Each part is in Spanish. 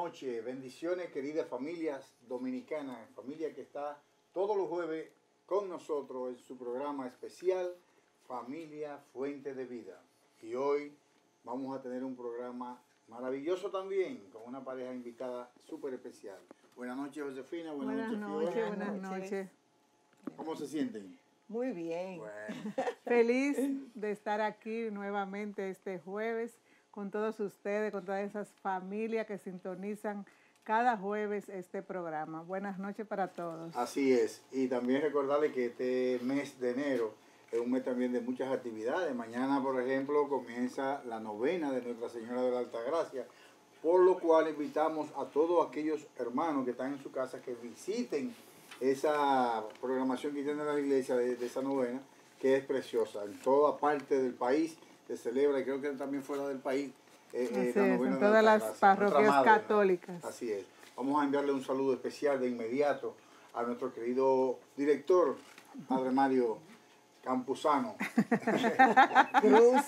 noches, bendiciones queridas familias dominicanas, familia que está todos los jueves con nosotros en su programa especial Familia Fuente de Vida. Y hoy vamos a tener un programa maravilloso también con una pareja invitada súper especial. Buenas noches, Josefina. Buenas noches. ¿Cómo se sienten? Muy bien. Bueno. Feliz de estar aquí nuevamente este jueves con todos ustedes, con todas esas familias que sintonizan cada jueves este programa. Buenas noches para todos. Así es. Y también recordarles que este mes de enero es un mes también de muchas actividades. Mañana, por ejemplo, comienza la novena de Nuestra Señora de la Altagracia, por lo cual invitamos a todos aquellos hermanos que están en su casa que visiten esa programación que tiene la iglesia de esa novena, que es preciosa. En toda parte del país se celebra, y creo que también fuera del país, en todas las parroquias católicas. ¿No? Así es. Vamos a enviarle un saludo especial de inmediato a nuestro querido director, Padre Mario Campuzano. Cruz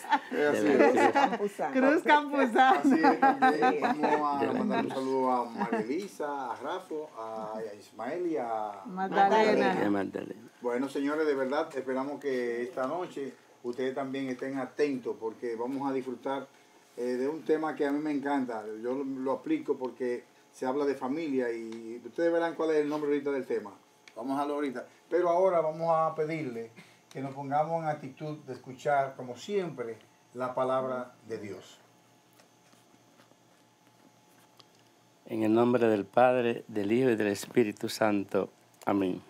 Campuzano. Así es, también vamos a mandar un saludo a María Elisa, a Rafa, a Ismael y a Magdalena. Bueno, señores, de verdad esperamos que esta noche ustedes también estén atentos porque vamos a disfrutar de un tema que a mí me encanta. Yo lo aplico porque se habla de familia y ustedes verán cuál es el nombre ahorita del tema. Vamos a hablar ahorita. Pero ahora vamos a pedirle que nos pongamos en actitud de escuchar, como siempre, la palabra de Dios. En el nombre del Padre, del Hijo y del Espíritu Santo. Amén.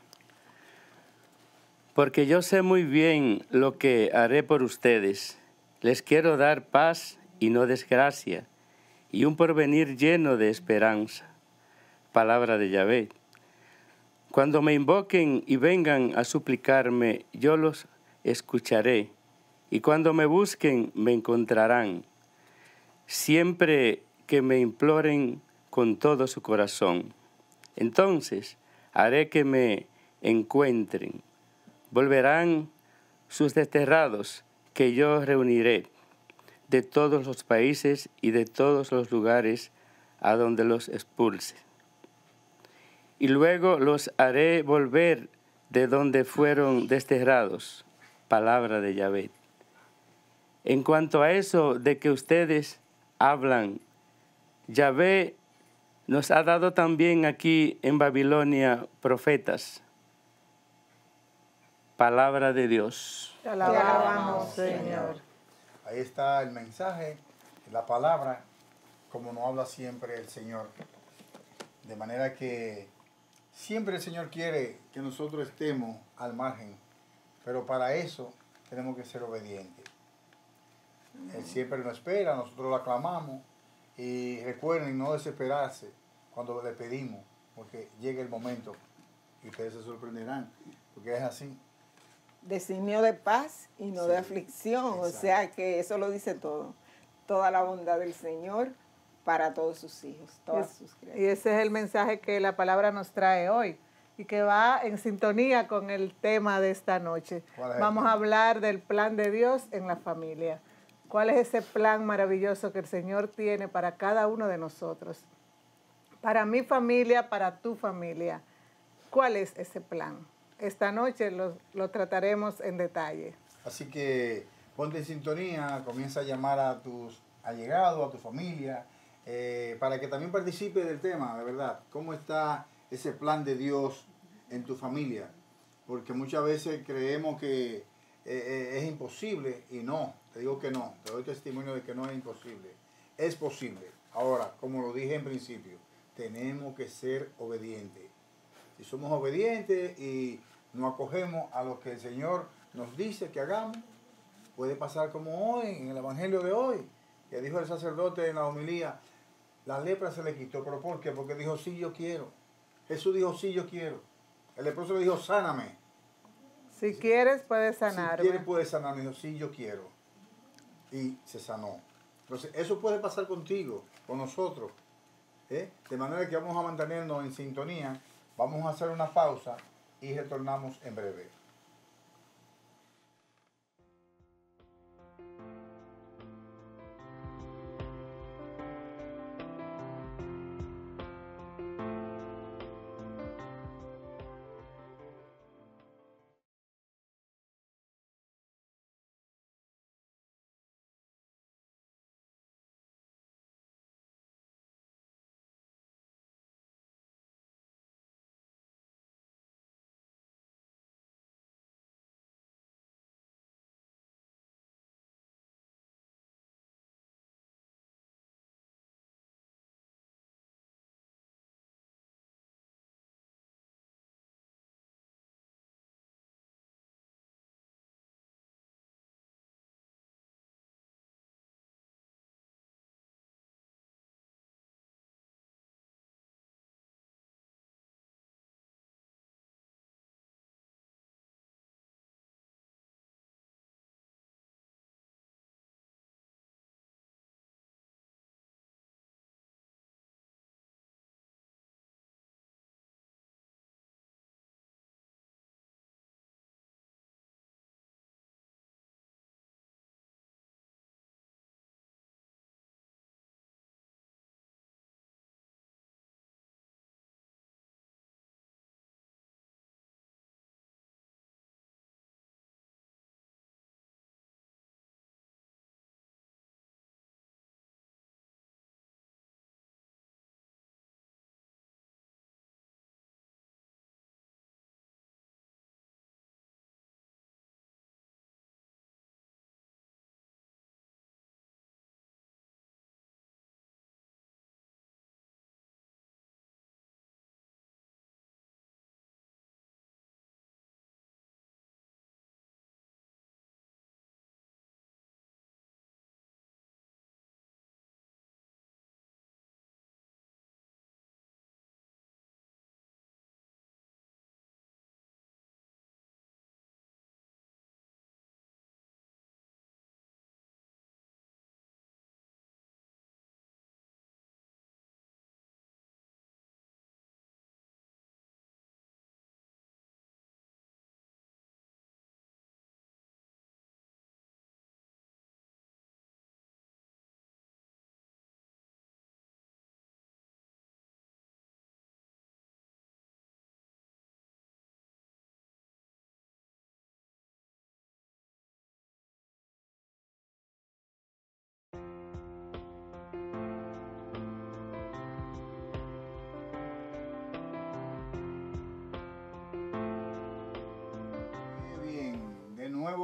Porque yo sé muy bien lo que haré por ustedes. Les quiero dar paz y no desgracia, y un porvenir lleno de esperanza. Palabra de Yahvé. Cuando me invoquen y vengan a suplicarme, yo los escucharé, y cuando me busquen, me encontrarán, siempre que me imploren con todo su corazón. Entonces haré que me encuentren. Volverán sus desterrados, que yo reuniré de todos los países y de todos los lugares a donde los expulse. Y luego los haré volver de donde fueron desterrados. Palabra de Yahvé. En cuanto a eso de que ustedes hablan, Yahvé nos ha dado también aquí en Babilonia profetas. Palabra de Dios. Te alabamos, Señor. Ahí está el mensaje, la palabra, como nos habla siempre el Señor. De manera que siempre el Señor quiere que nosotros estemos al margen, pero para eso tenemos que ser obedientes. Él siempre nos espera, nosotros lo aclamamos y recuerden no desesperarse cuando le pedimos, porque llega el momento y ustedes se sorprenderán, porque es así. Designio de paz y no de aflicción, exacto. O sea que eso lo dice todo. Toda la bondad del Señor para todos sus hijos, todas sus criaturas. Y ese es el mensaje que la palabra nos trae hoy y que va en sintonía con el tema de esta noche. Vamos a hablar del plan de Dios en la familia. ¿Cuál es ese plan maravilloso que el Señor tiene para cada uno de nosotros? Para mi familia, para tu familia. ¿Cuál es ese plan? Esta noche lo trataremos en detalle. Así que ponte en sintonía, comienza a llamar a tus allegados, a tu familia, para que también participe del tema, de verdad. ¿Cómo está ese plan de Dios en tu familia? Porque muchas veces creemos que es imposible y no, te digo que no, te doy testimonio de que no es imposible. Es posible. Ahora, como lo dije en principio, tenemos que ser obedientes. Si somos obedientes y nos acogemos a lo que el Señor nos dice que hagamos, puede pasar como hoy, en el Evangelio de hoy, que dijo el sacerdote en la homilía, la lepra se le quitó. ¿Pero por qué? Porque dijo, sí, yo quiero. Jesús dijo, sí, yo quiero. El leproso le dijo, sáname. Si quieres, puedes sanarme. Si quieres, puedes sanarme. Dijo, sí, yo quiero. Y se sanó. Entonces, eso puede pasar contigo, con nosotros. De manera que vamos a mantenernos en sintonía. Vamos a hacer una pausa y retornamos en breve.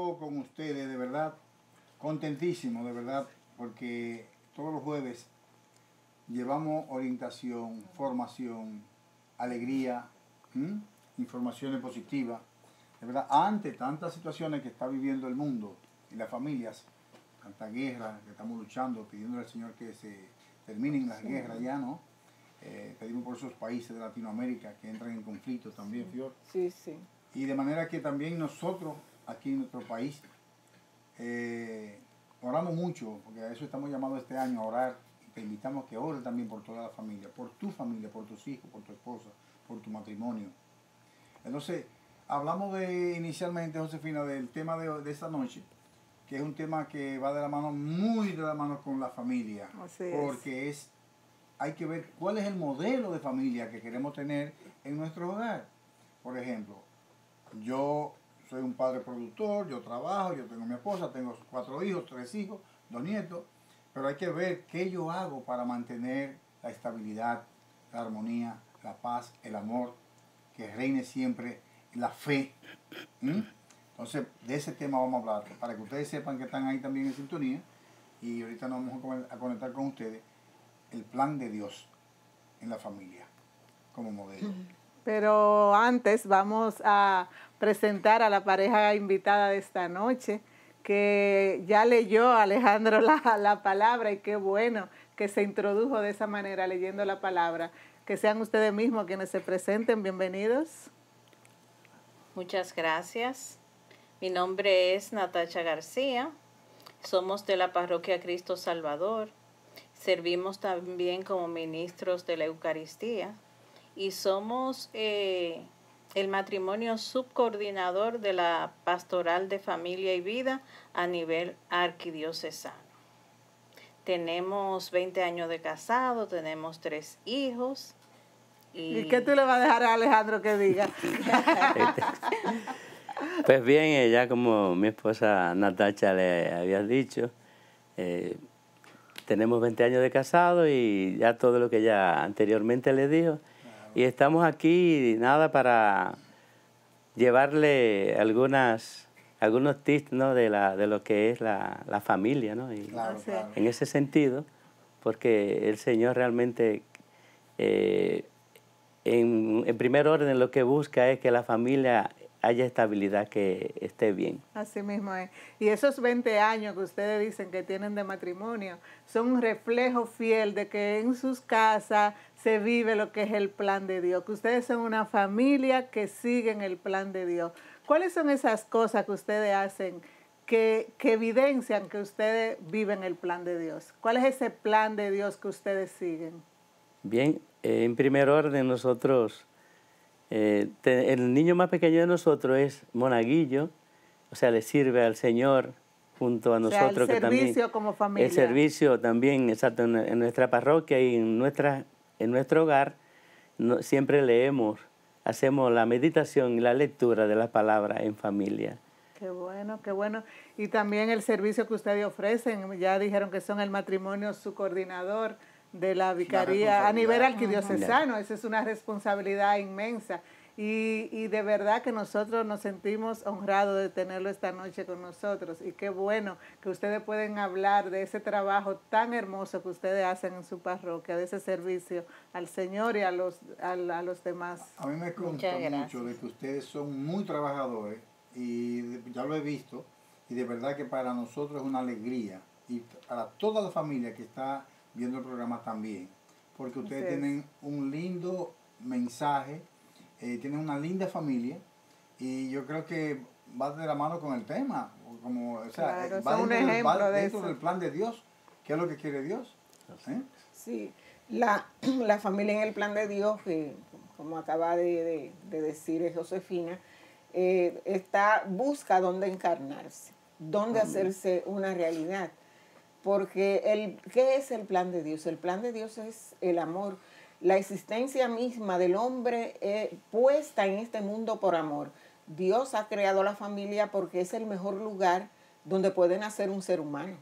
yo con ustedes, de verdad, contentísimo, de verdad, porque todos los jueves llevamos orientación, formación, alegría, informaciones positivas. De verdad, ante tantas situaciones que está viviendo el mundo y las familias, tanta guerra que estamos luchando, pidiendo al Señor que se terminen las guerras ya, ¿no? Pedimos por esos países de Latinoamérica que entran en conflicto también, Fior. Sí, sí. Y de manera que también nosotros, aquí en nuestro país, oramos mucho, porque a eso estamos llamados este año, a orar. Y te invitamos a que ores también por toda la familia, por tus hijos, por tu esposa, por tu matrimonio. Entonces, hablamos inicialmente, Josefina, del tema de esta noche, que es un tema que va de la mano, muy de la mano con la familia. Así porque hay que ver cuál es el modelo de familia que queremos tener en nuestro hogar. Por ejemplo, yo soy un padre productor, yo trabajo, yo tengo mi esposa, tengo 4 hijos, 3 hijos, 2 nietos, pero hay que ver qué yo hago para mantener la estabilidad, la armonía, la paz, el amor, que reine siempre, la fe. Entonces, de ese tema vamos a hablar, para que ustedes sepan que están ahí también en sintonía, y ahorita nos vamos a conectar con ustedes, el plan de Dios en la familia, como modelo. Pero antes vamos a presentar a la pareja invitada de esta noche, que ya leyó Alejandro la palabra, y qué bueno que se introdujo de esa manera leyendo la palabra. Que sean ustedes mismos quienes se presenten. Bienvenidos. Muchas gracias. Mi nombre es Natacha García. Somos de la Parroquia Cristo Salvador. Servimos también como ministros de la Eucaristía. Y somos el matrimonio subcoordinador de la Pastoral de Familia y Vida a nivel arquidiocesano. Tenemos 20 años de casado, tenemos 3 hijos. ¿Y qué tú le vas a dejar a Alejandro que diga? Pues bien, ya como mi esposa Natacha le había dicho, tenemos 20 años de casado y ya todo lo que ella anteriormente le dijo. Y estamos aquí, nada, para llevarle algunos tips, ¿no?, de lo que es la familia, ¿no? Y Claro. en ese sentido, porque el Señor realmente, en primer orden, lo que busca es que la familia haya estabilidad, que esté bien. Así mismo es. Y esos 20 años que ustedes dicen que tienen de matrimonio son un reflejo fiel de que en sus casas se vive lo que es el plan de Dios, que ustedes son una familia que siguen el plan de Dios. ¿Cuáles son esas cosas que ustedes hacen que evidencian que ustedes viven el plan de Dios? ¿Cuál es ese plan de Dios que ustedes siguen? Bien, en primer orden nosotros... el niño más pequeño de nosotros es monaguillo, o sea, le sirve al Señor junto a nosotros. O sea, el servicio como familia. El servicio también, exacto, en nuestra parroquia y en nuestro hogar, siempre leemos, hacemos la meditación y la lectura de la palabra en familia. Qué bueno, qué bueno. Y también el servicio que ustedes ofrecen, ya dijeron que son el matrimonio subcoordinador de la vicaría a nivel arquidiocesano. Esa es una responsabilidad inmensa. Y de verdad que nosotros nos sentimos honrados de tenerlo esta noche con nosotros. Y qué bueno que ustedes pueden hablar de ese trabajo tan hermoso que ustedes hacen en su parroquia, de ese servicio al Señor y a los demás. A mí me consta mucho de que ustedes son muy trabajadores, y ya lo he visto, y de verdad que para nosotros es una alegría, y para toda la familia que está viendo el programa también, porque ustedes tienen un lindo mensaje, tienen una linda familia, y yo creo que va de la mano con el tema, como, o sea, claro, va un ejemplo dentro del plan de Dios, que es lo que quiere Dios. Sí, la familia en el plan de Dios, como acaba de decir Josefina, busca dónde encarnarse, dónde hacerse una realidad. Porque ¿qué es el plan de Dios? El plan de Dios es el amor, la existencia misma del hombre puesta en este mundo por amor. Dios ha creado la familia porque es el mejor lugar donde puede nacer un ser humano.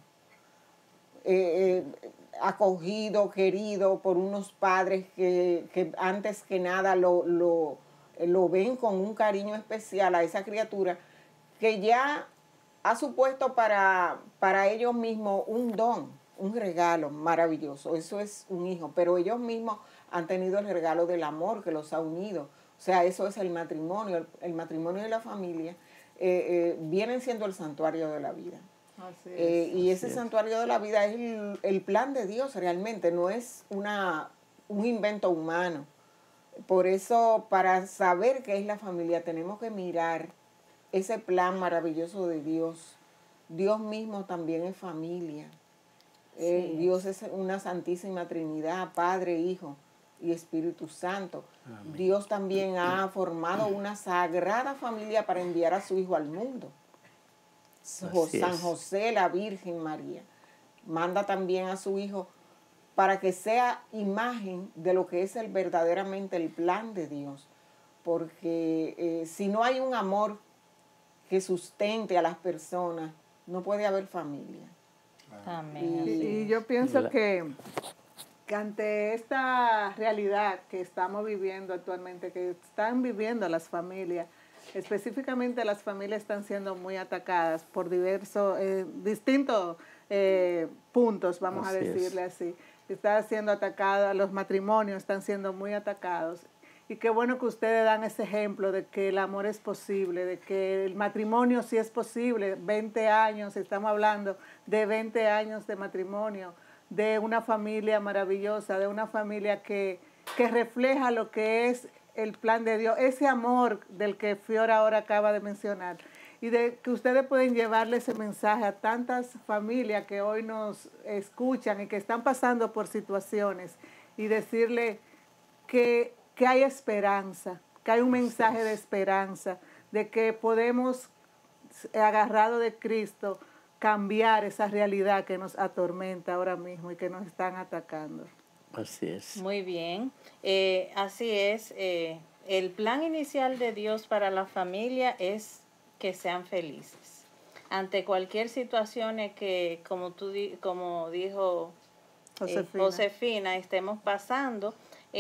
Acogido, querido por unos padres que antes que nada lo ven con un cariño especial a esa criatura que ya ha supuesto para ellos mismos un don, un regalo maravilloso. Eso es un hijo, pero ellos mismos han tenido el regalo del amor que los ha unido. O sea, eso es el matrimonio. El matrimonio y la familia vienen siendo el santuario de la vida. Así es. Y ese santuario de la vida es el plan de Dios realmente, no es un invento humano. Por eso, para saber qué es la familia, tenemos que mirar ese plan maravilloso de Dios. Dios mismo también es familia. Dios es una santísima Trinidad, Padre, Hijo y Espíritu Santo. Amén. Dios también ha formado una sagrada familia para enviar a su Hijo al mundo. San José, la Virgen María, manda también a su Hijo para que sea imagen de lo que es verdaderamente el plan de Dios. Porque si no hay un amor que sustente a las personas, no puede haber familia. Amén. Y yo pienso que ante esta realidad que estamos viviendo actualmente, que están viviendo las familias, específicamente las familias están siendo muy atacadas por distintos puntos, vamos a decirle así. Está siendo atacada, los matrimonios están siendo muy atacados. Y qué bueno que ustedes dan ese ejemplo de que el amor es posible, de que el matrimonio sí es posible. 20 años, estamos hablando de 20 años de matrimonio, de una familia maravillosa, de una familia que refleja lo que es el plan de Dios, ese amor del que Fiora ahora acaba de mencionar. Y de que ustedes pueden llevarle ese mensaje a tantas familias que hoy nos escuchan y que están pasando por situaciones y decirle que hay esperanza, que hay un mensaje de esperanza, de que podemos, agarrado de Cristo, cambiar esa realidad que nos atormenta ahora mismo y que nos están atacando. Así es. Muy bien. Así es. El plan inicial de Dios para la familia es que sean felices. Ante cualquier situación que, como dijo Josefina, estemos pasando,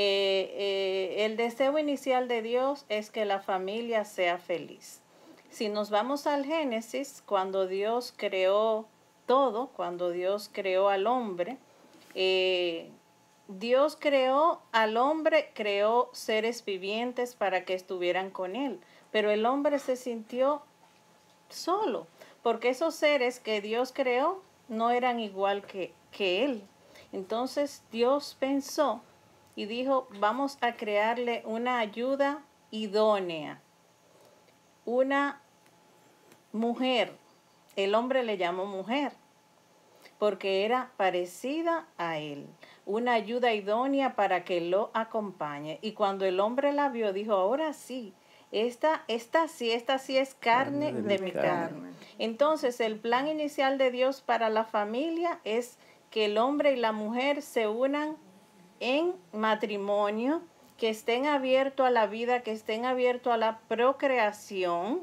el deseo inicial de Dios es que la familia sea feliz. Si nos vamos al Génesis, cuando Dios creó todo, cuando Dios creó al hombre, Dios creó al hombre, creó seres vivientes para que estuvieran con él, pero el hombre se sintió solo, porque esos seres que Dios creó no eran igual que él. Entonces Dios pensó y dijo, vamos a crearle una ayuda idónea, una mujer. El hombre le llamó mujer porque era parecida a él, una ayuda idónea para que lo acompañe. Y cuando el hombre la vio, dijo, ahora sí, esta sí es carne de mi carne. Entonces, el plan inicial de Dios para la familia es que el hombre y la mujer se unan en matrimonio, que estén abiertos a la vida, que estén abiertos a la procreación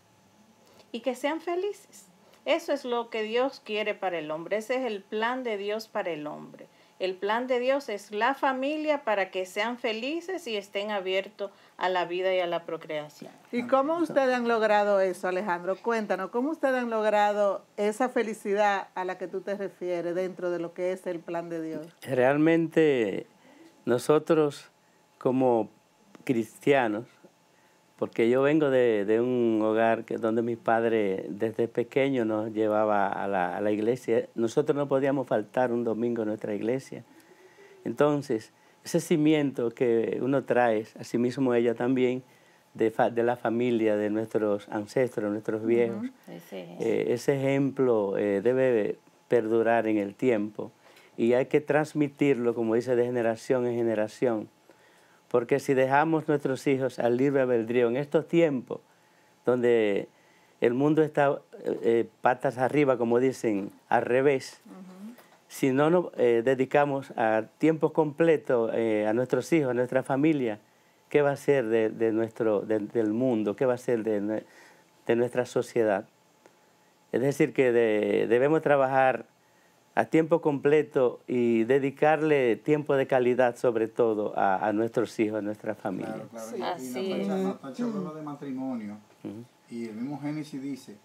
y que sean felices. Eso es lo que Dios quiere para el hombre. Ese es el plan de Dios para el hombre. El plan de Dios es la familia para que sean felices y estén abiertos a la vida y a la procreación. ¿Y cómo ustedes han logrado eso, Alejandro? Cuéntanos, ¿cómo ustedes han logrado esa felicidad a la que tú te refieres dentro de lo que es el plan de Dios? Realmente nosotros como cristianos, porque yo vengo de un hogar donde mi padre desde pequeño nos llevaba a la iglesia. Nosotros no podíamos faltar un domingo a nuestra iglesia. Entonces, ese cimiento que uno trae, así mismo ella también, de la familia, de nuestros ancestros, nuestros viejos, ese ejemplo debe perdurar en el tiempo y hay que transmitirlo, como dice, de generación en generación. Porque si dejamos nuestros hijos al libre albedrío en estos tiempos, donde el mundo está patas arriba, como dicen, al revés, si no nos dedicamos a tiempo completo a nuestros hijos, a nuestra familia, ¿qué va a ser del mundo? ¿Qué va a ser de nuestra sociedad? Es decir, que debemos trabajar a tiempo completo y dedicarle tiempo de calidad, sobre todo, a nuestros hijos, a nuestra familia. Claro. Sí. Y Natacha habló de matrimonio y el mismo Génesis dice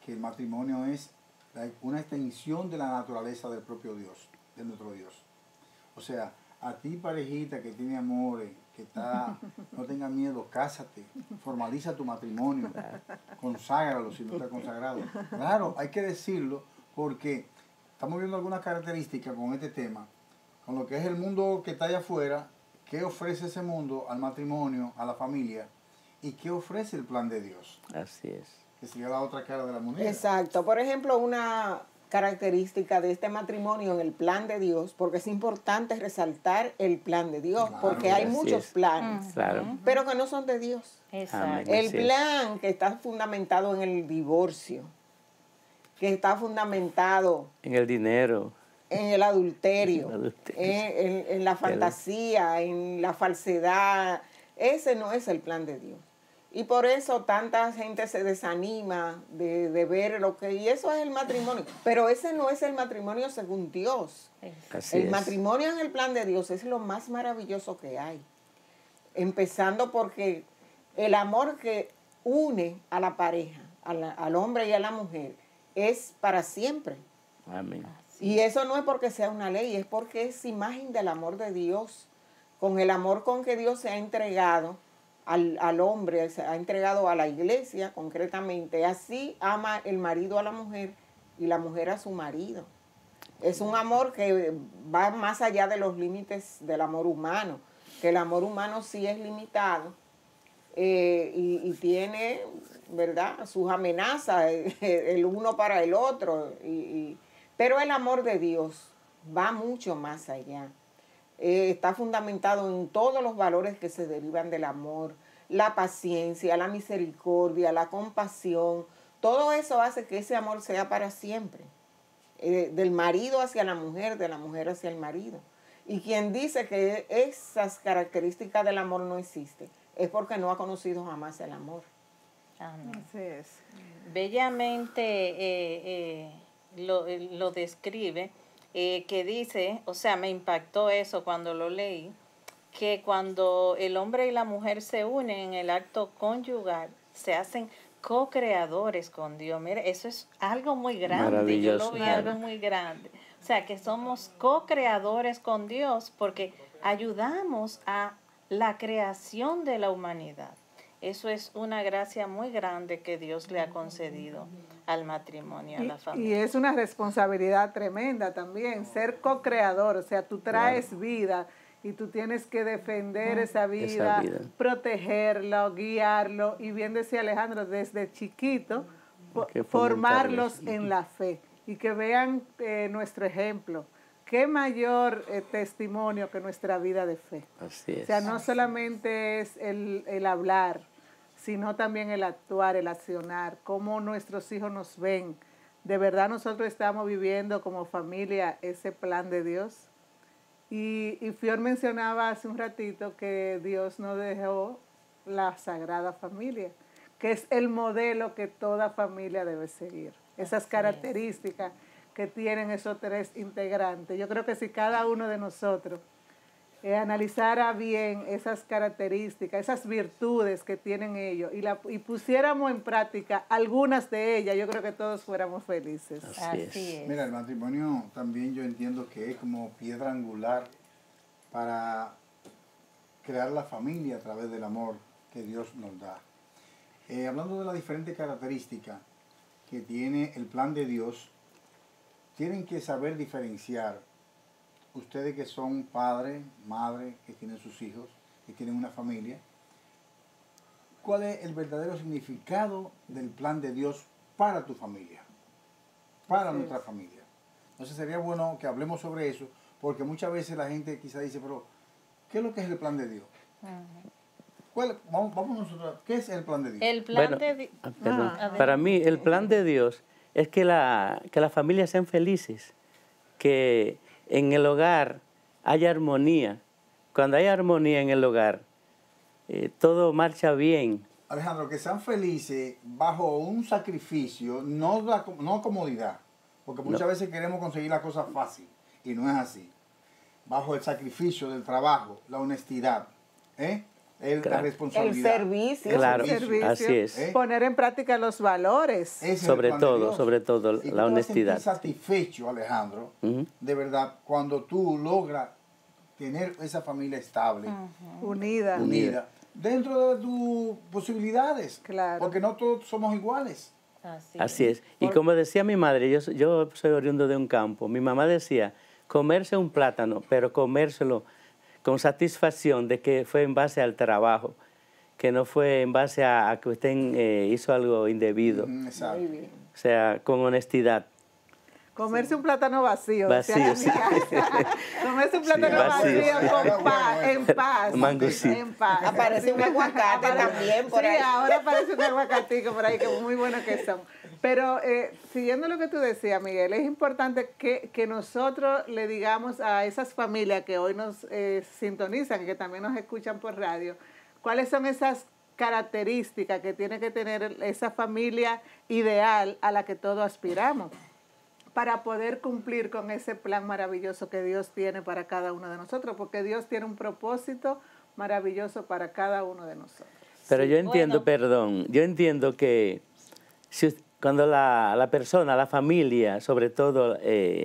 que el matrimonio es una extensión de la naturaleza del propio Dios, de nuestro Dios. O sea, a ti parejita que tiene amores, no tenga miedo, cásate, formaliza tu matrimonio, conságralo si no está consagrado. Claro, hay que decirlo porque estamos viendo algunas características con este tema, con lo que es el mundo que está allá afuera, qué ofrece ese mundo al matrimonio, a la familia, y qué ofrece el plan de Dios. Así es. Que sería la otra cara de la moneda. Exacto. Por ejemplo, una característica de este matrimonio en el plan de Dios, porque es importante resaltar el plan de Dios, Claro, porque hay así muchos es. planes, Claro. pero que no son de Dios. Exacto. El Así es. plan que está fundamentado en el divorcio, que está fundamentado En el dinero. en el adulterio, El adulterio. en la fantasía, en la falsedad, ese no es el plan de Dios. Y por eso tanta gente se desanima de ver lo que... Y eso es el matrimonio. Pero ese no es el matrimonio según Dios. Así El es. matrimonio en el plan de Dios es lo más maravilloso que hay. Empezando porque el amor que une a la pareja, al hombre y a la mujer, es para siempre. Amén. Y eso no es porque sea una ley, es porque es imagen del amor de Dios, con el amor con que Dios se ha entregado al hombre, se ha entregado a la iglesia concretamente. Así ama el marido a la mujer y la mujer a su marido. Es un amor que va más allá de los límites del amor humano, que el amor humano sí es limitado y tiene, ¿verdad?, sus amenazas, el uno para el otro. Pero el amor de Dios va mucho más allá. Está fundamentado en todos los valores que se derivan del amor, la paciencia, la misericordia, la compasión. Todo eso hace que ese amor sea para siempre. Del marido hacia la mujer, de la mujer hacia el marido. Y quien dice que esas características del amor no existen, es porque no ha conocido jamás el amor. Amén. Así es. Bellamente lo describe, que dice, o sea, me impactó eso cuando lo leí, que cuando el hombre y la mujer se unen en el acto conyugal, se hacen co-creadores con Dios. Mire, eso es algo muy grande. Maravilloso, Yo lo vi claro. algo muy grande. O sea, que somos co-creadores con Dios porque ayudamos a la creación de la humanidad. Eso es una gracia muy grande que Dios le ha concedido al matrimonio, a la Y familia. es una responsabilidad tremenda también, ser co-creador, o sea, tú traes vida y tú tienes que defender esa vida, protegerlo, guiarlo, y bien decía Alejandro, desde chiquito, formarlos en la fe y que vean nuestro ejemplo. Qué mayor testimonio que nuestra vida de fe. Así es. O sea, no solamente es el hablar, sino también el actuar, el accionar, cómo nuestros hijos nos ven. De verdad nosotros estamos viviendo como familia ese plan de Dios. Y Fior mencionaba hace un ratito que Dios nos dejó la Sagrada Familia, que es el modelo que toda familia debe seguir. Esas características que tienen esos tres integrantes. Yo creo que si cada uno de nosotros analizara bien esas características, esas virtudes que tienen ellos y pusiéramos en práctica algunas de ellas, yo creo que todos fuéramos felices. Así es. Mira, el matrimonio también yo entiendo que es como piedra angular para crear la familia a través del amor que Dios nos da. Hablando de las diferentes características que tiene el plan de Dios, tienen que saber diferenciar. Ustedes que son padres, madres, que tienen sus hijos, que tienen una familia, ¿cuál es el verdadero significado del plan de Dios para tu familia? Para nuestra familia. Entonces sería bueno que hablemos sobre eso, porque muchas veces la gente quizá dice, pero ¿qué es lo que es el plan de Dios? Vamos nosotros, ¿qué es el plan de Dios? El plan de Dios. Para mí, el plan de Dios es que las familias sean felices, que en el hogar haya armonía. Cuando hay armonía en el hogar, todo marcha bien. Alejandro, que sean felices bajo un sacrificio, no comodidad, porque muchas veces queremos conseguir la cosa fácil y no es así. Bajo el sacrificio del trabajo, la honestidad, la responsabilidad. El servicio. Claro, El servicio, así es. poner en práctica los valores. Ese es el Sobre plan de todo, Dios. sobre todo, Y tú la te vas a honestidad. sentir satisfecho, Alejandro, de verdad, cuando tú logras tener esa familia estable, Unida. unida, dentro de tus posibilidades. Claro. Porque no todos somos iguales. Así es. Y como decía mi madre, yo soy oriundo de un campo, mi mamá decía, comerse un plátano, pero comérselo con satisfacción de que fue en base al trabajo, que no fue en base a que usted hizo algo indebido. Exacto. Muy bien. O sea, con honestidad. Comerse un plátano vacío. Vacío, decía sí. mi casa. Comerse un plátano vacío. vacío con paz, en paz. Mango, sí. En paz. Aparece un aguacate también por sí, ahí. ahora aparece un aguacatico por ahí, que muy bueno que son. Pero siguiendo lo que tú decías, Miguel, es importante que nosotros le digamos a esas familias que hoy nos sintonizan y que también nos escuchan por radio, cuáles son esas características que tiene que tener esa familia ideal a la que todos aspiramos, para poder cumplir con ese plan maravilloso que Dios tiene para cada uno de nosotros, porque Dios tiene un propósito maravilloso para cada uno de nosotros. Pero yo entiendo, yo entiendo que cuando la persona, la familia, sobre todo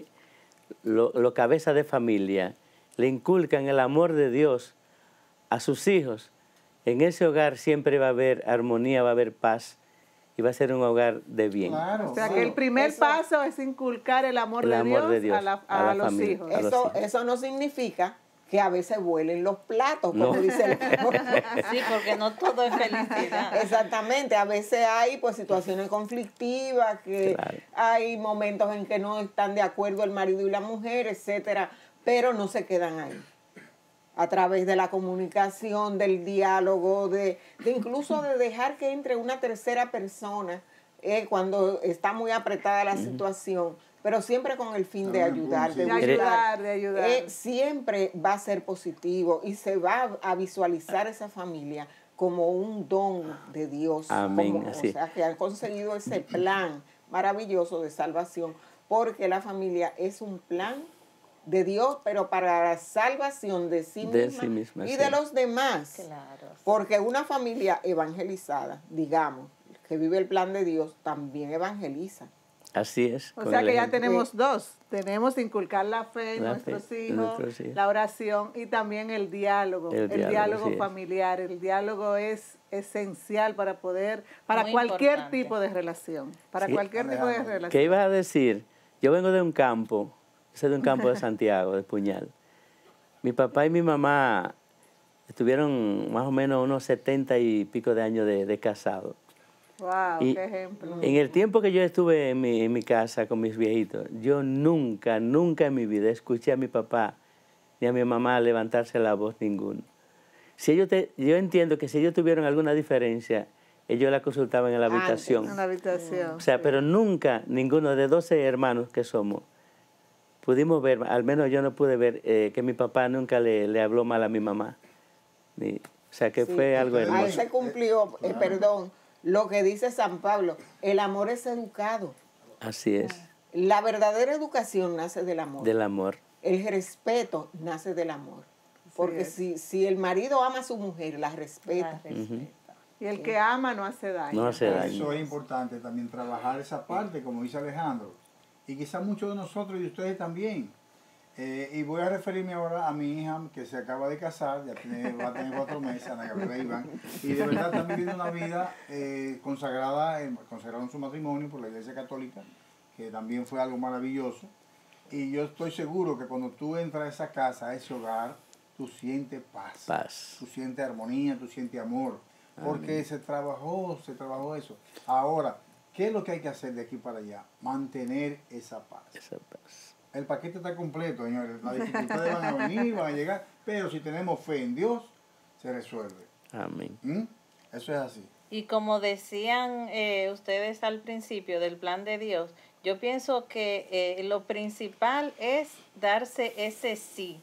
los cabezas de familia, le inculcan el amor de Dios a sus hijos, en ese hogar siempre va a haber armonía, va a haber paz y va a ser un hogar de bien. Claro. O sea que el primer paso es inculcar el amor de Dios a los familia, hijos. a los hijos. Eso no significa que a veces vuelen los platos, como dice el Sí, porque no todo es felicidad. Exactamente, a veces hay pues situaciones conflictivas, que hay momentos en que no están de acuerdo el marido y la mujer, etcétera, pero no se quedan ahí. A través de la comunicación, del diálogo, de incluso de dejar que entre una tercera persona cuando está muy apretada la situación, pero siempre con el fin de ayudar, De ayudar. Siempre va a ser positivo y se va a visualizar esa familia como un don de Dios. Amén, O así. sea, que han conseguido ese plan maravilloso de salvación, porque la familia es un plan de Dios, pero para la salvación de sí misma y de los demás. Claro. Porque una familia evangelizada, digamos, que vive el plan de Dios, también evangeliza. Así es. O sea que ya tenemos dos. Tenemos inculcar la fe en nuestros hijos, la oración y también el diálogo. El diálogo familiar. El diálogo es esencial para Muy cualquier importante. tipo de relación. Para Sí. cualquier tipo de relación. ¿Qué ibas a decir? Yo vengo de un campo, soy de un campo de Santiago, de Puñal. Mi papá y mi mamá estuvieron más o menos unos 70 y pico de años de casados. Wow, Y qué ejemplo. en el tiempo que yo estuve en mi casa con mis viejitos, yo nunca en mi vida escuché a mi papá ni a mi mamá levantarse la voz ninguno. Yo entiendo que si ellos tuvieron alguna diferencia, ellos la consultaban en la habitación. En la habitación. O sea, pero nunca, ninguno de 12 hermanos que somos, pudimos ver, al menos yo no pude ver, que mi papá nunca le habló mal a mi mamá. O sea, que fue algo hermoso. Ahí se cumplió, lo que dice San Pablo, el amor es educado. Así es, La verdadera educación nace del amor. del amor. El respeto nace del amor. Porque si el marido ama a su mujer, la respeta. Y el que ama no hace daño. No hace Por daño. eso es importante también trabajar esa parte, como dice Alejandro. Y quizás muchos de nosotros y ustedes también. Y voy a referirme ahora a mi hija que se acaba de casar, va a tener 4 meses, Ana Gabriela Iván, y de verdad también vive una vida consagrada en su matrimonio por la Iglesia Católica, que también fue algo maravilloso. Y yo estoy seguro que cuando tú entras a esa casa, a ese hogar, tú sientes paz. Tú sientes armonía, tú sientes amor. Porque se trabajó eso. Ahora, ¿qué es lo que hay que hacer de aquí para allá? Mantener esa paz. El paquete está completo, señores. Las dificultades van a venir, van a llegar, pero si tenemos fe en Dios, se resuelve. Amén. Eso es así. Y como decían ustedes al principio del plan de Dios, yo pienso que lo principal es darse ese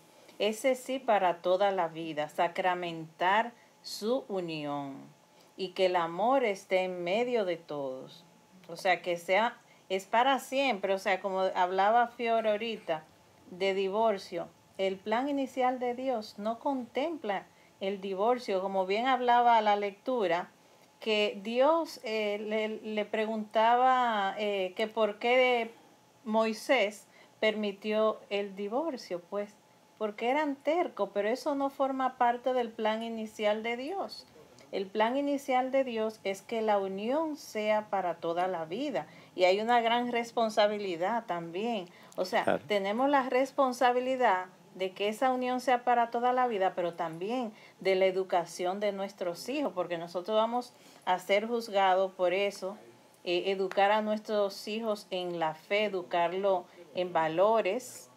sí para toda la vida, sacramentar su unión y que el amor esté en medio de todos. O sea, que es para siempre. O sea, como hablaba Fiore ahorita de divorcio, el plan inicial de Dios no contempla el divorcio, como bien hablaba la lectura, que Dios le preguntaba que por qué Moisés permitió el divorcio, pues porque eran tercos, pero eso no forma parte del plan inicial de Dios. El plan inicial de Dios es que la unión sea para toda la vida y hay una gran responsabilidad también. O sea, Claro. tenemos la responsabilidad de que esa unión sea para toda la vida, pero también de la educación de nuestros hijos, porque nosotros vamos a ser juzgados por eso, educar a nuestros hijos en la fe, educarlo en valores,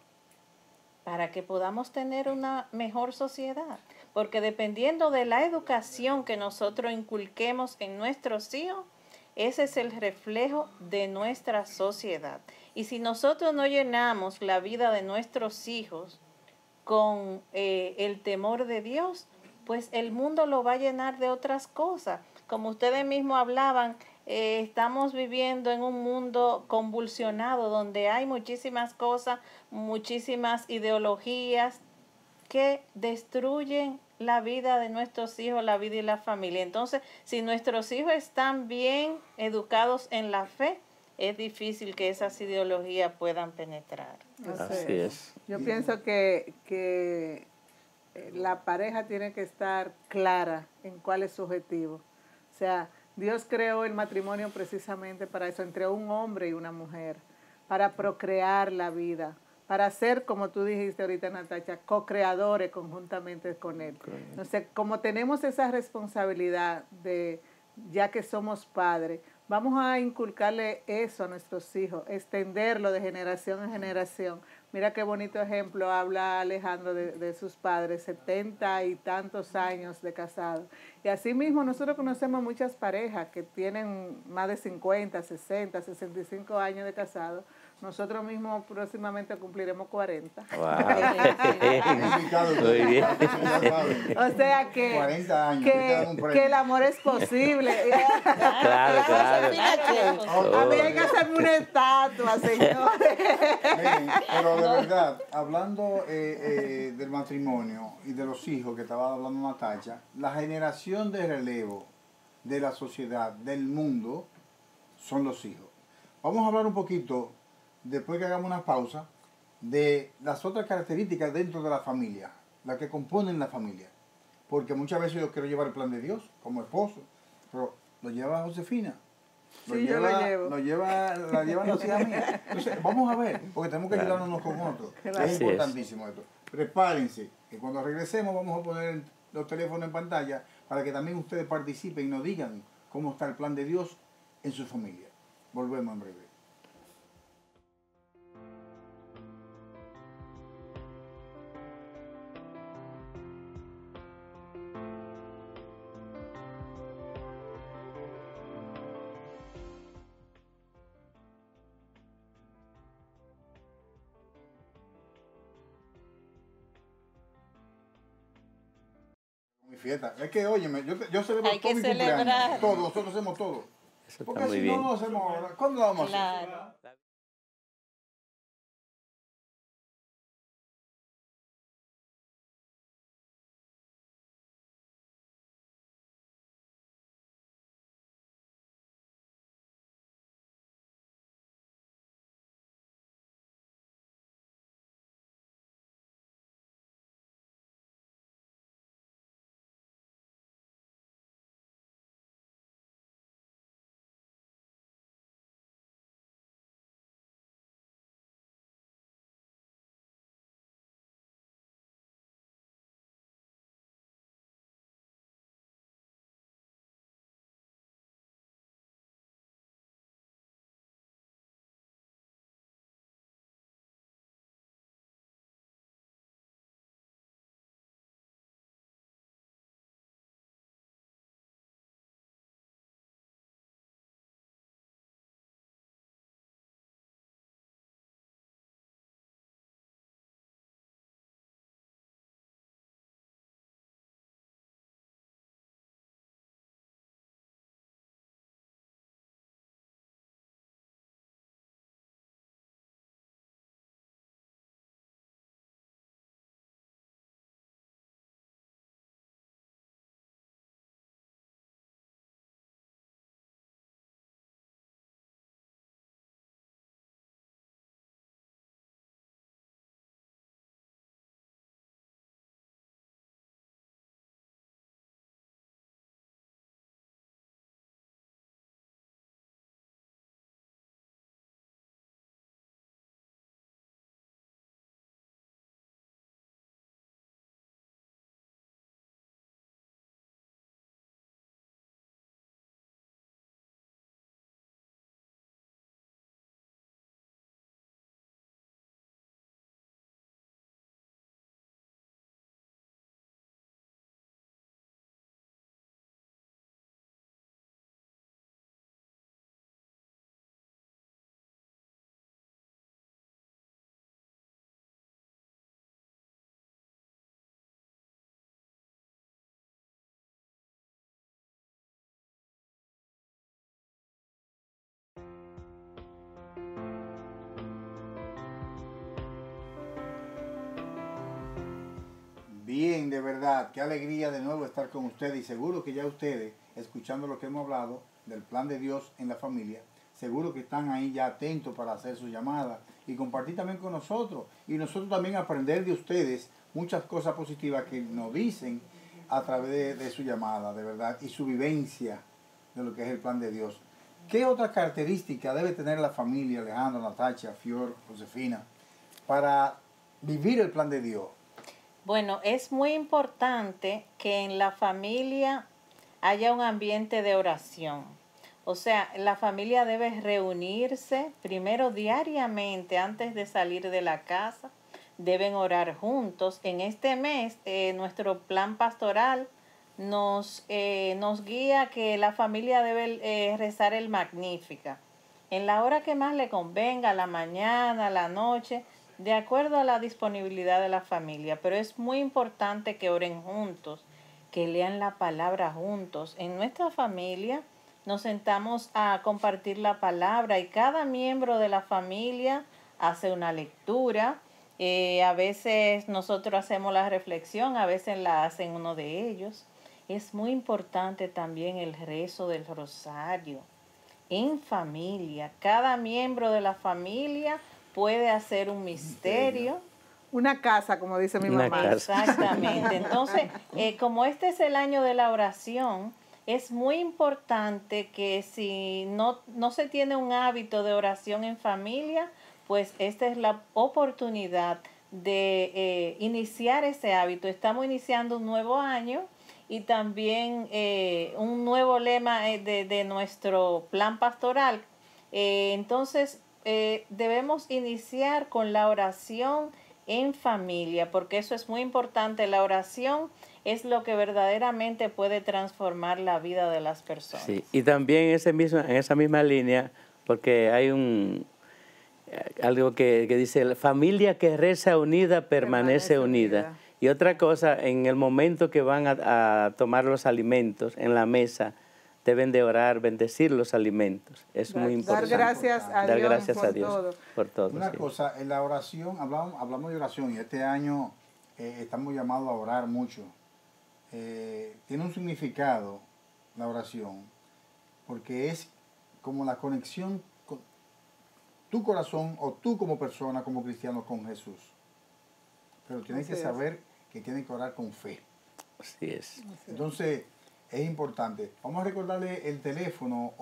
para que podamos tener una mejor sociedad. Porque dependiendo de la educación que nosotros inculquemos en nuestros hijos, ese es el reflejo de nuestra sociedad. Y si nosotros no llenamos la vida de nuestros hijos con el temor de Dios, pues el mundo lo va a llenar de otras cosas. Como ustedes mismos hablaban, estamos viviendo en un mundo convulsionado donde hay muchísimas cosas, muchísimas ideologías que destruyen la vida de nuestros hijos, la vida y la familia. Entonces, si nuestros hijos están bien educados en la fe, es difícil que esas ideologías puedan penetrar. Así es. Yo pienso que la pareja tiene que estar clara en cuál es su objetivo. O sea, Dios creó el matrimonio precisamente para eso, entre un hombre y una mujer, para procrear la vida, para ser, como tú dijiste ahorita, Natacha, co-creadores conjuntamente con Él. Entonces, como tenemos esa responsabilidad de, ya que somos padres, vamos a inculcarle eso a nuestros hijos, extenderlo de generación en generación. Mira qué bonito ejemplo habla Alejandro de sus padres, 70 y tantos años de casado. Y así mismo nosotros conocemos muchas parejas que tienen más de 50, 60, 65 años de casado. Nosotros mismos próximamente cumpliremos 40. Wow. Muy bien. O sea que, 40 años, que el amor es posible. Claro, claro. A mí hay que hacerme una estatua, señores. Pero de verdad, hablando del matrimonio y de los hijos que estaba hablando Natacha, la generación de relevo de la sociedad, del mundo, son los hijos. Vamos a hablar un poquito, después que hagamos una pausa, de las otras características dentro de la familia, las que componen la familia. Porque muchas veces yo quiero llevar el plan de Dios como esposo, pero lo lleva Josefina. La llevan las hijas mías. Entonces, vamos a ver, porque tenemos que ayudarnos unos con otros. Es importantísimo esto. Prepárense, que cuando regresemos vamos a poner los teléfonos en pantalla para que también ustedes participen y nos digan cómo está el plan de Dios en su familia. Volvemos en breve. Mi fiesta. Es que, óyeme, yo celebro Hay todo que mi celebrar. cumpleaños. Todos, nosotros hacemos todo. Eso Porque está muy si bien. no lo hacemos ahora, ¿cuándo lo vamos a hacer? Claro. Bien, de verdad, qué alegría de nuevo estar con ustedes y seguro que ya ustedes, escuchando lo que hemos hablado del plan de Dios en la familia, seguro que están ahí ya atentos para hacer sus llamadas y compartir también con nosotros y nosotros también aprender de ustedes muchas cosas positivas que nos dicen a través de su llamada, de verdad, y su vivencia de lo que es el plan de Dios. ¿Qué otra característica debe tener la familia, Alejandro, Natacha, Fior, Josefina, para vivir el plan de Dios? Bueno, es muy importante que en la familia haya un ambiente de oración. O sea, la familia debe reunirse primero diariamente antes de salir de la casa. Deben orar juntos. En este mes, nuestro plan pastoral nos guía que la familia debe rezar el Magnífica. En la hora que más le convenga, la mañana, la noche, de acuerdo a la disponibilidad de la familia, pero es muy importante que oren juntos, que lean la palabra juntos. En nuestra familia nos sentamos a compartir la palabra y cada miembro de la familia hace una lectura. A veces nosotros hacemos la reflexión, a veces la hacen uno de ellos. Es muy importante también el rezo del rosario en familia. Cada miembro de la familia puede hacer un misterio. Una casa, como dice mi mamá. Exactamente. Entonces, como este es el año de la oración, es muy importante que si no se tiene un hábito de oración en familia, pues esta es la oportunidad de iniciar ese hábito. Estamos iniciando un nuevo año y también un nuevo lema de nuestro plan pastoral. Entonces, debemos iniciar con la oración en familia, porque eso es muy importante. La oración es lo que verdaderamente puede transformar la vida de las personas. Sí, y también en esa misma línea, porque hay algo que dice, la familia que reza unida permanece unida. Y otra cosa, en el momento que van a tomar los alimentos en la mesa, deben de orar, bendecir los alimentos. Es muy importante. Dar gracias a Dios, gracias por, a Dios todo. por todo. Una sí. cosa, en la oración, hablamos de oración y este año estamos llamados a orar mucho. Tiene un significado la oración, porque es como la conexión con tu corazón o tú como persona, como cristiano, con Jesús. Pero tienes que saber que tienes que orar con fe. Así es. Entonces, es importante. Vamos a recordarle el teléfono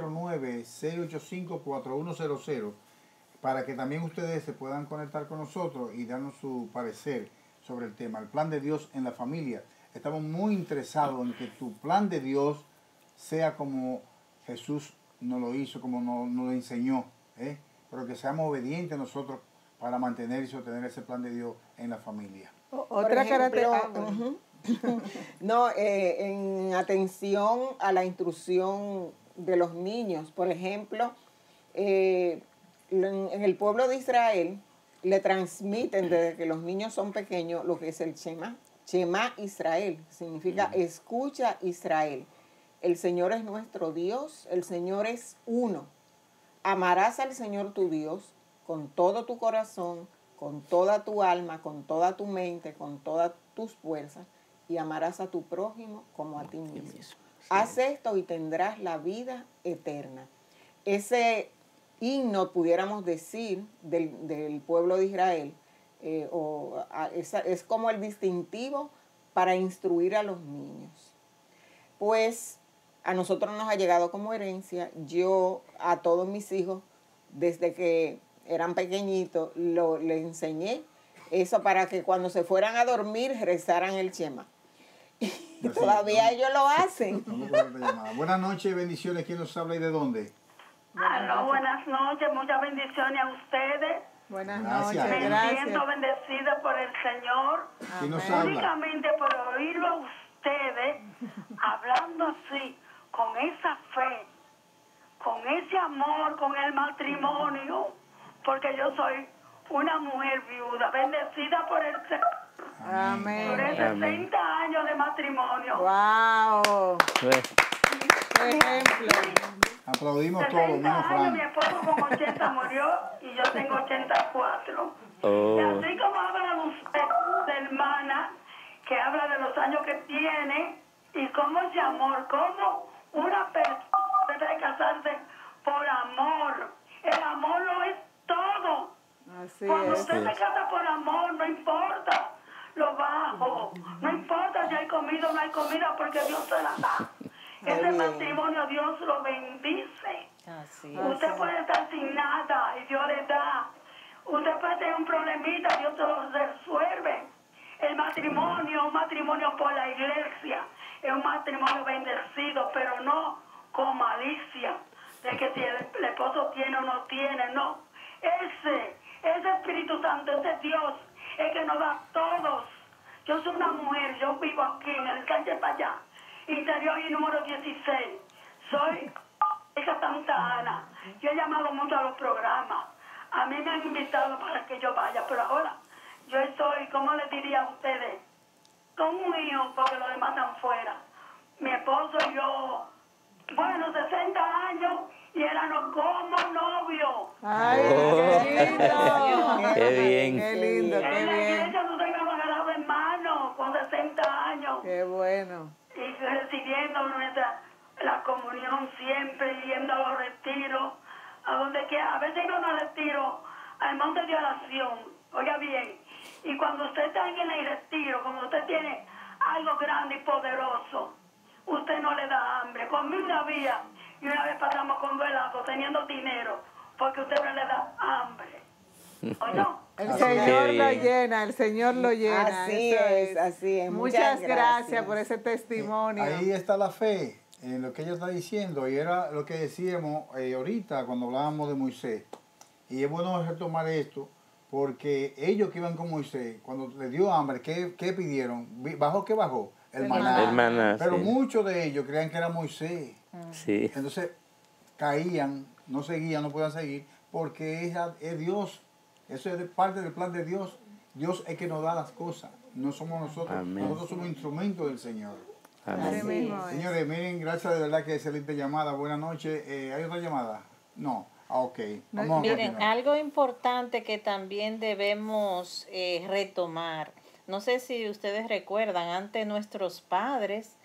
809-685-4100 para que también ustedes se puedan conectar con nosotros y darnos su parecer sobre el tema, el plan de Dios en la familia. Estamos muy interesados en que tu plan de Dios sea como Jesús nos lo hizo, como nos lo enseñó, pero que seamos obedientes nosotros para mantener y sostener ese plan de Dios en la familia. Otra característica. No, en atención a la instrucción de los niños, por ejemplo, en el pueblo de Israel le transmiten desde que los niños son pequeños lo que es el Shema. Shema Israel, significa escucha Israel. El Señor es nuestro Dios, el Señor es uno. Amarás al Señor tu Dios con todo tu corazón, con toda tu alma, con toda tu mente, con todas tus fuerzas, y amarás a tu prójimo como a ti mismo. Sí. Haz esto y tendrás la vida eterna. Ese himno, pudiéramos decir, del pueblo de Israel, es como el distintivo para instruir a los niños. Pues a nosotros nos ha llegado como herencia. Yo a todos mis hijos, desde que eran pequeñitos, les enseñé eso para que cuando se fueran a dormir rezaran el Shema. Y todavía ellos lo hacen. Buenas noches, bendiciones. ¿Quién nos habla y de dónde? Aló, buenas noches, muchas bendiciones a ustedes. Buenas Gracias. noches, Me siento bendecida por el Señor. ¿Quién nos habla? Únicamente por oírlo a ustedes hablando así, con esa fe, con ese amor, con el matrimonio, porque yo soy una mujer viuda, bendecida por el Señor. Amén. Por 60 años de matrimonio. ¡Wow! ¡Qué ejemplo! Aplaudimos todos, 60 menos años, mi Fran. esposo con 80 murió y yo tengo 84. Oh. Y así como hablan ustedes, hermana, que habla de los años que tiene y cómo ese amor, cómo una persona debe casarse por amor. El amor lo es todo. Así Cuando es. usted se casa por amor, no importa lo bajo, no importa si hay comida o no hay comida, porque Dios se la da. Ese matrimonio Dios lo bendice. Así Usted puede estar sin nada y Dios le da. Usted puede tener un problemita, Dios se lo resuelve. El matrimonio, un matrimonio por la iglesia, es un matrimonio bendecido, pero no con malicia, de que si el esposo tiene o no tiene, no. Ese Espíritu Santo, ese Dios, es que nos da a todos. Yo soy una mujer, yo vivo aquí en el Sánchez para allá, interior y número 16. Soy hija Santa Ana. Yo he llamado mucho a los programas. A mí me han invitado para que yo vaya, pero ahora yo estoy, ¿cómo les diría a ustedes? Con un hijo, porque los demás están fuera. Mi esposo y yo, bueno, 60 años y éramos como novios. ¡Ay, qué lindo! Qué bien. ¡Qué lindo, En qué la bien! iglesia nos habíamos agarrado en mano con 60 años. ¡Qué bueno! Y recibiendo la comunión siempre, yendo a los retiros, a donde quiera. A veces íbamos al retiro, al monte de oración, oiga bien. Y cuando usted está en el retiro, cuando usted tiene algo grande y poderoso, usted no le da hambre. Comida había, y una vez pasamos con helados teniendo dinero, porque usted no le da hambre. ¿O no? El Así Señor es. lo llena, el Señor lo llena. Así eso es, así es. Muchas gracias por ese testimonio. Ahí está la fe en lo que ella está diciendo, y era lo que decíamos ahorita cuando hablábamos de Moisés. Y es bueno retomar esto, porque ellos que iban con Moisés, cuando le dio hambre, ¿qué pidieron? ¿Bajó qué bajó? El maná. El maná, Pero sí. muchos de ellos creían que era Moisés. Sí. Entonces caían, no seguían, no podían seguir, porque es Dios. Eso es parte del plan de Dios. Dios es que nos da las cosas, no somos nosotros. Amén. Nosotros somos instrumentos del Señor. Amén. Así mismo es. Señores, miren, gracias de verdad que excelente llamada. Buenas noches. ¿Hay otra llamada? No. Ah, ok. Vamos a Miren, continuar. algo importante que también debemos retomar. No sé si ustedes recuerdan, antes nuestros padres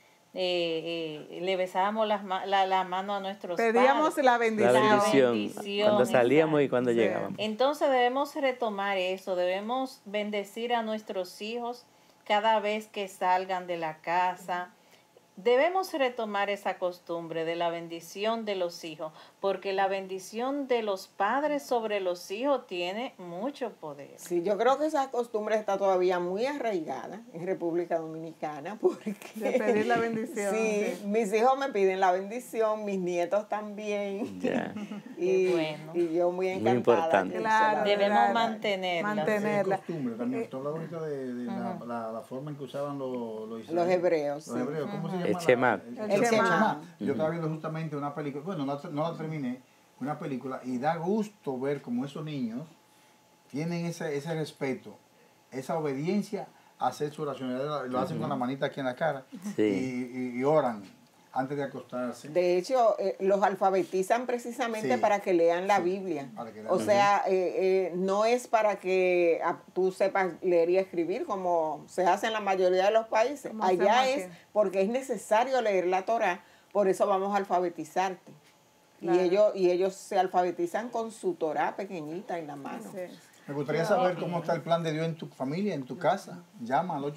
le besábamos la mano a nuestros Pedíamos padres. la La bendición. bendición. Cuando salíamos y cuando Sí. llegábamos. Entonces debemos retomar eso, debemos bendecir a nuestros hijos cada vez que salgan de la casa. Debemos retomar esa costumbre de la bendición de los hijos, porque la bendición de los padres sobre los hijos tiene mucho poder. Sí, yo creo que esa costumbre está todavía muy arraigada en República Dominicana, porque De pedir la bendición. sí, Sí. mis hijos me piden la bendición, mis nietos también. Ya. Y, Qué bueno. y yo muy encantada. importante. que Claro, se la- Debemos claro. mantenerla. Mantenerla. Es costumbre también. Tú hablabas ahorita de la forma en que usaban los Los hebreos. Los sí. hebreos, ¿cómo se llama? El Shema. El Shema. Yo estaba viendo justamente una película, bueno, no la terminé, una película, y da gusto ver cómo esos niños tienen ese respeto, esa obediencia a hacer su oración. Lo hacen con la manita aquí en la cara Sí. y oran antes de acostarse. De hecho, los alfabetizan precisamente Sí. para que lean la Sí, Biblia. para que lean O la sea, no es para que tú sepas leer y escribir como se hace en la mayoría de los países. Como Allá hacemos es aquí. porque es necesario leer la Torah, por eso vamos a alfabetizarte. Claro. Y ellos se alfabetizan con su Torah pequeñita en la mano. Sí. Me gustaría saber cómo está el plan de Dios en tu familia, en tu casa. Llama al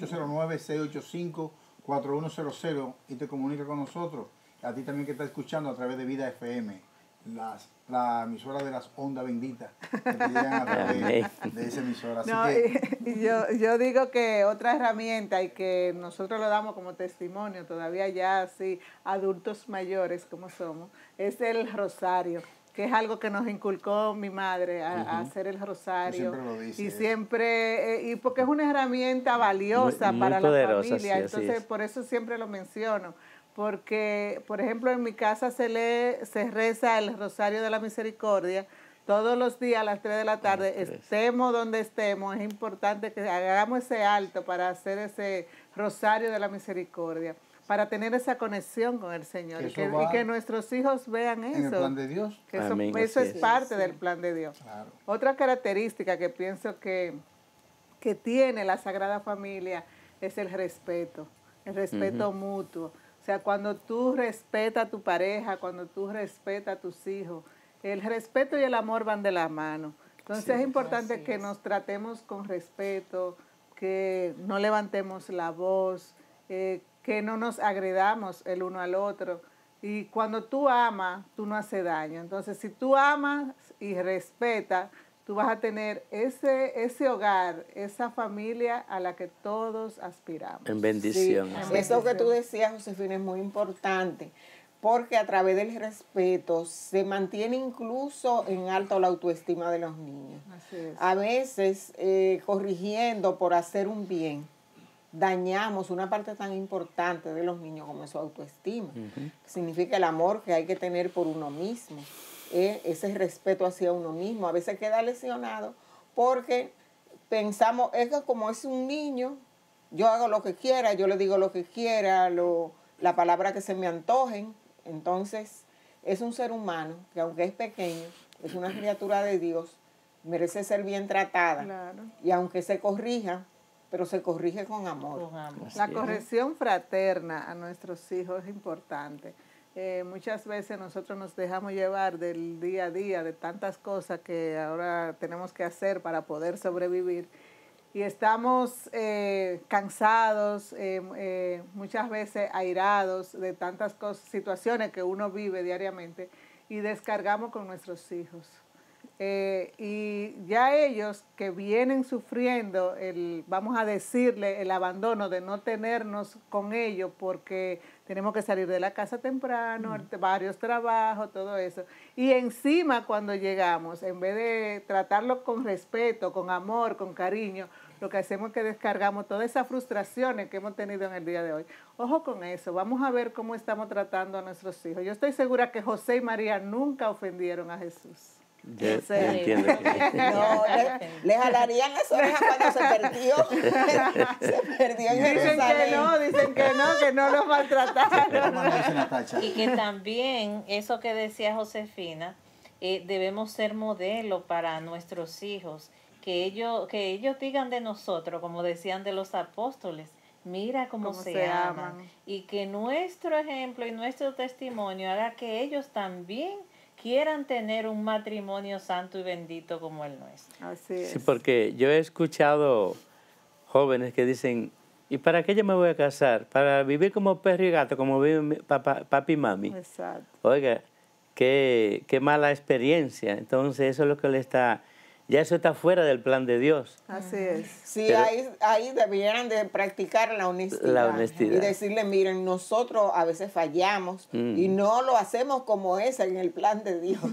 809-685-4100 y te comunica con nosotros. A ti también que estás escuchando a través de Vida FM, la emisora de las ondas benditas que te llegan a través de esa emisora. Así No, que, y yo digo que otra herramienta y que nosotros lo damos como testimonio, todavía ya así, adultos mayores como somos, es el rosario, que es algo que nos inculcó mi madre a hacer el rosario. Siempre lo dice, y eso. siempre, y porque es una herramienta valiosa Muy para la poderosa, familia, sí, así entonces es. por eso siempre lo menciono. Porque, por ejemplo, en mi casa se reza el Rosario de la Misericordia todos los días a las 3 de la tarde, estemos donde estemos, es importante que hagamos ese alto para hacer ese Rosario de la Misericordia, para tener esa conexión con el Señor Que y eso va que nuestros hijos vean eso. en el plan de Dios. Que eso, Amén, eso así es es. parte del plan de Dios. Claro. Otra característica que pienso que tiene la Sagrada Familia es el respeto mutuo. O sea, cuando tú respetas a tu pareja, cuando tú respetas a tus hijos, el respeto y el amor van de la mano. Entonces es importante que nos tratemos con respeto, que no levantemos la voz, que no nos agredamos el uno al otro. Y cuando tú amas, tú no haces daño. Entonces, si tú amas y respetas, tú vas a tener ese hogar, esa familia a la que todos aspiramos. En bendición. Sí, eso que tú decías, Josefina, es muy importante, porque a través del respeto se mantiene incluso en alto la autoestima de los niños. Así es. A veces, corrigiendo por hacer un bien, dañamos una parte tan importante de los niños como es su autoestima. Significa el amor que hay que tener por uno mismo, ese respeto hacia uno mismo. A veces queda lesionado porque pensamos, es que como es un niño, yo hago lo que quiera, yo le digo lo que quiera, la palabra que se me antojen. Entonces, es un ser humano que aunque es pequeño, es una criatura de Dios, merece ser bien tratada. Claro. Y aunque se corrija, pero se corrige con amor. La corrección fraterna a nuestros hijos es importante. Muchas veces nosotros nos dejamos llevar del día a día, de tantas cosas que ahora tenemos que hacer para poder sobrevivir. Y estamos cansados, muchas veces airados de tantas cosas, situaciones que uno vive diariamente y descargamos con nuestros hijos. Y ya ellos que vienen sufriendo, vamos a decirle, el abandono de no tenernos con ellos porque tenemos que salir de la casa temprano, varios trabajos, todo eso. Y encima cuando llegamos, en vez de tratarlo con respeto, con amor, con cariño, lo que hacemos es que descargamos todas esas frustraciones que hemos tenido en el día de hoy. Ojo con eso, vamos a ver cómo estamos tratando a nuestros hijos. Yo estoy segura que José y María nunca ofendieron a Jesús. Yo entiendo que No, le jalarían las orejas cuando se perdió. Se perdió en Jerusalén. Dicen que no los maltrataron. Y que también, eso que decía Josefina, debemos ser modelo para nuestros hijos, que ellos digan de nosotros, como decían de los apóstoles, mira cómo se aman. Y que nuestro ejemplo y nuestro testimonio haga que ellos también quieran tener un matrimonio santo y bendito como el nuestro. Así es. Sí, porque yo he escuchado jóvenes que dicen, ¿y para qué yo me voy a casar? Para vivir como perro y gato, como viven papi y mami. Exacto. Oiga, qué mala experiencia. Entonces eso es lo que le está... Ya eso está fuera del plan de Dios. Así es. Sí, pero ahí debieran de practicar la honestidad. La honestidad. Y decirle, miren, nosotros a veces fallamos y no lo hacemos como es en el plan de Dios.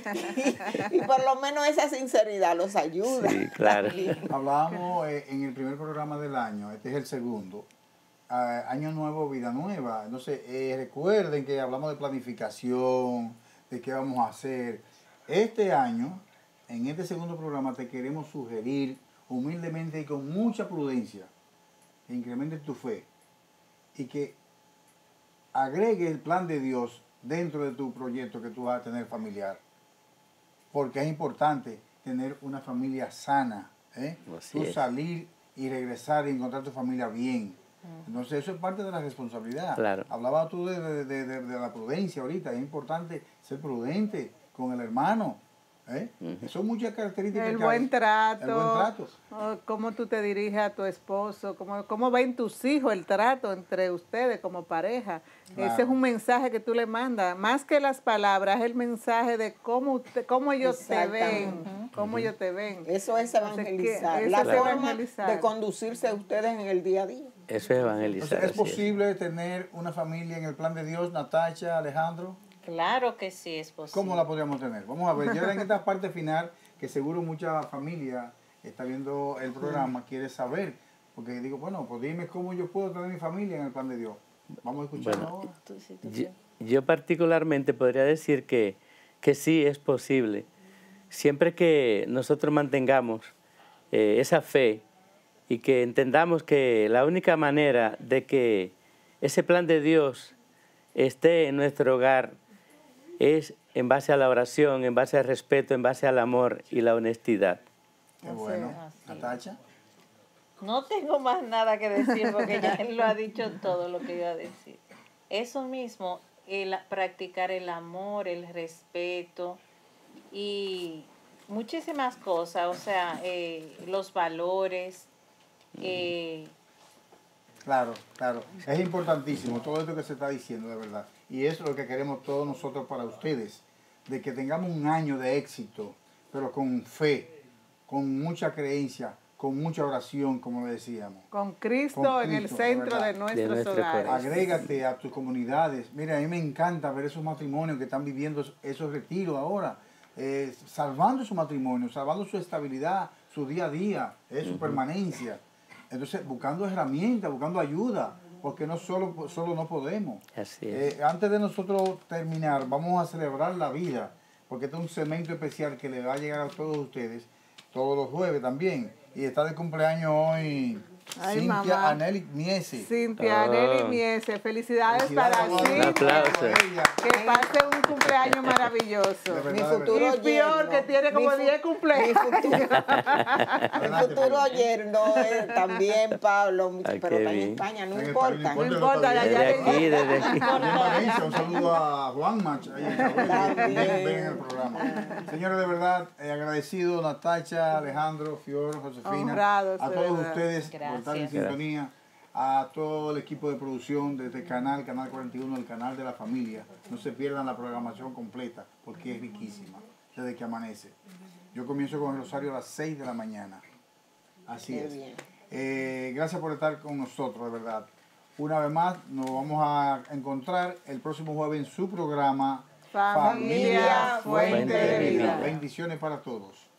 y por lo menos esa sinceridad los ayuda. Sí, claro. Hablábamos en el primer programa del año, este es el segundo, Año Nuevo, Vida Nueva. Entonces, recuerden que hablamos de planificación, de qué vamos a hacer. Este año, en este segundo programa, te queremos sugerir humildemente y con mucha prudencia que incrementes tu fe y que agregues el plan de Dios dentro de tu proyecto que tú vas a tener familiar. Porque es importante tener una familia sana, tú salir y regresar y encontrar tu familia bien. Entonces eso es parte de la responsabilidad. Claro. Hablabas tú de la prudencia ahorita, es importante ser prudente con el hermano. Son muchas características. El buen trato. El buen trato. Cómo tú te diriges a tu esposo, cómo ven tus hijos el trato entre ustedes como pareja. Claro. Ese es un mensaje que tú le mandas. Más que las palabras, es el mensaje de cómo ellos te ven. Cómo ellos te ven. Eso es evangelizar. La forma de conducirse a ustedes en el día a día. Eso es evangelizar. ¿Es posible tener una familia en el plan de Dios, Natacha, Alejandro? Claro que sí es posible. ¿Cómo la podríamos tener? Vamos a ver, ya en esta parte final, que seguro mucha familia está viendo el programa, quiere saber, porque digo, bueno, pues dime cómo yo puedo tener mi familia en el plan de Dios. Vamos a escucharlo ahora. Yo particularmente podría decir que sí es posible. Siempre que nosotros mantengamos esa fe y que entendamos que la única manera de que ese plan de Dios esté en nuestro hogar es en base a la oración, en base al respeto, en base al amor y la honestidad. Qué bueno. Natacha. No tengo más nada que decir porque ya él lo ha dicho todo lo que iba a decir. Eso mismo, practicar el amor, el respeto y muchísimas cosas, o sea, los valores. Claro, claro. Es importantísimo todo esto que se está diciendo, de verdad. Y eso es lo que queremos todos nosotros para ustedes, de que tengamos un año de éxito, pero con fe, con mucha creencia, con mucha oración, como le decíamos. Con Cristo en el centro de nuestros hogares. Agrégate a tus comunidades. Mira, a mí me encanta ver esos matrimonios que están viviendo esos retiros ahora, salvando su matrimonio, salvando su estabilidad, su día a día, su permanencia. Entonces, buscando herramientas, buscando ayuda, porque no solo no podemos. Así es. Antes de nosotros terminar, vamos a celebrar la vida, porque este es un segmento especial que le va a llegar a todos ustedes, todos los jueves también. Y está de cumpleaños hoy Cintia Aneli Miese. Cintia Aneli Miese, felicidades para Cintia. Un aplauso. Que pase un cumpleaños maravilloso. Mi futuro Y peor, que tiene como 10 cumpleaños. Mi futuro yerno también, Pablo, pero está en España, no importa. No importa, Desde aquí. Un saludo a Juan Mach, ahí ven en el programa. Señores, de verdad, agradecido, Natacha, Alejandro, Fior, Josefina, honrados, a todos verdad. ustedes por estar en sintonía, a todo el equipo de producción de este canal 41, el canal de la familia. No se pierdan la programación completa, porque es riquísima, desde que amanece. Yo comienzo con el rosario a las 6 de la mañana. Así es. Gracias por estar con nosotros, de verdad. Una vez más, nos vamos a encontrar el próximo jueves en su programa Familia Fuente de Vida. Bendiciones para todos.